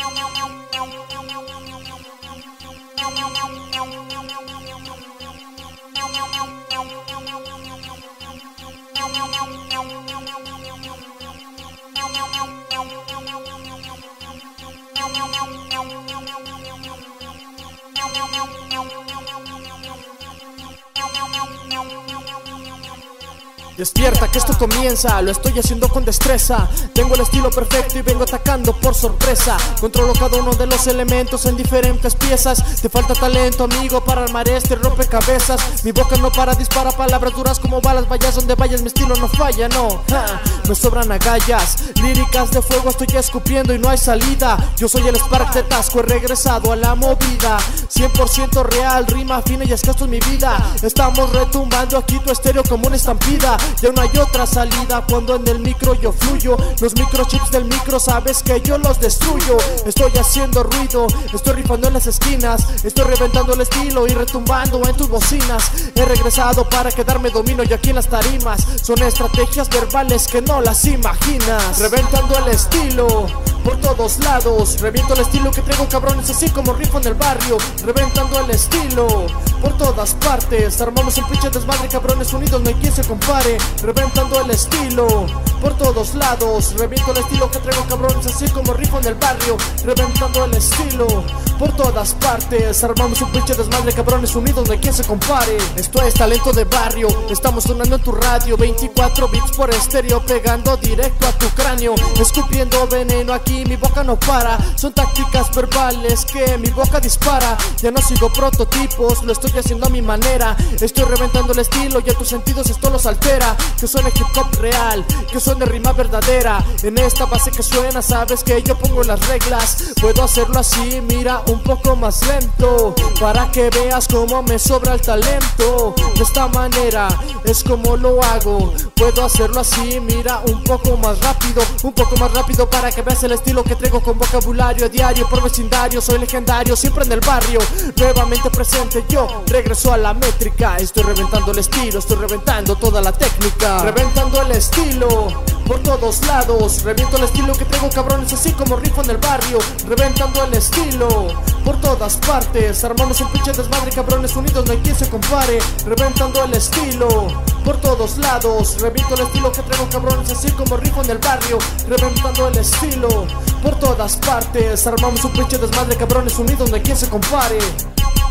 Despierta que esto comienza, lo estoy haciendo con destreza. Tengo el estilo perfecto y vengo atacando por sorpresa. Controlo cada uno de los elementos en diferentes piezas. Te falta talento, amigo, para armar este rompecabezas. Mi boca no para, dispara palabras duras como balas. Vayas donde vayas, mi estilo no falla, no. Me sobran agallas, líricas de fuego estoy escupiendo y no hay salida. Yo soy el Spark de Tasco, he regresado a la movida. 100% real, rima fina y es que esto es mi vida. Estamos retumbando aquí tu estéreo como una estampida. Ya no hay otra salida cuando en el micro yo fluyo. Los microchips del micro sabes que yo los destruyo. Estoy haciendo ruido, estoy rifando en las esquinas. Estoy reventando el estilo y retumbando en tus bocinas. He regresado para quedarme domino y aquí en las tarimas son estrategias verbales que no las imaginas. Reventando el estilo por todos lados, reviento el estilo que traigo, cabrones, así como rifo en el barrio. Reventando el estilo por todas partes, armamos un pinche desmadre, cabrones, unidos no hay quien se compare. Reventando el estilo por todos lados, reviento el estilo que traigo, cabrones, así como rifo en el barrio. Reventando el estilo por todas partes, armamos un pinche desmadre, cabrones, unidos no hay quien se compare. Esto es talento de barrio, estamos sonando en tu radio, 24 bits por estéreo, pegando directo a tu cráneo. Escupiendo veneno aquí, mi boca no para. Son tácticas verbales que mi boca dispara. Ya no sigo prototipos, lo estoy haciendo a mi manera. Estoy reventando el estilo y a tus sentidos esto los altera. Que suene hip hop real, que suene rima verdadera. En esta base que suena sabes que yo pongo las reglas. Puedo hacerlo así, mira, un poco más lento, para que veas cómo me sobra el talento. De esta manera es como lo hago. Puedo hacerlo así, mira, un poco más rápido, para que veas el estilo que traigo con vocabulario a diario por vecindario. Soy legendario, siempre en el barrio, nuevamente presente yo, regreso a la métrica. Estoy reventando el estilo, estoy reventando toda la técnica. Reventando el estilo por todos lados, reviento el estilo que traigo, cabrones, así como rifo en el barrio. Reventando el estilo por todas partes, armamos un pinche desmadre, cabrones, unidos no hay quien se compare. Reventando el estilo por todos lados, reviento el estilo que traigo, cabrones, así como rifo en el barrio. Reventando el estilo por todas partes, armamos un pinche desmadre, cabrones, unidos no hay quien se compare.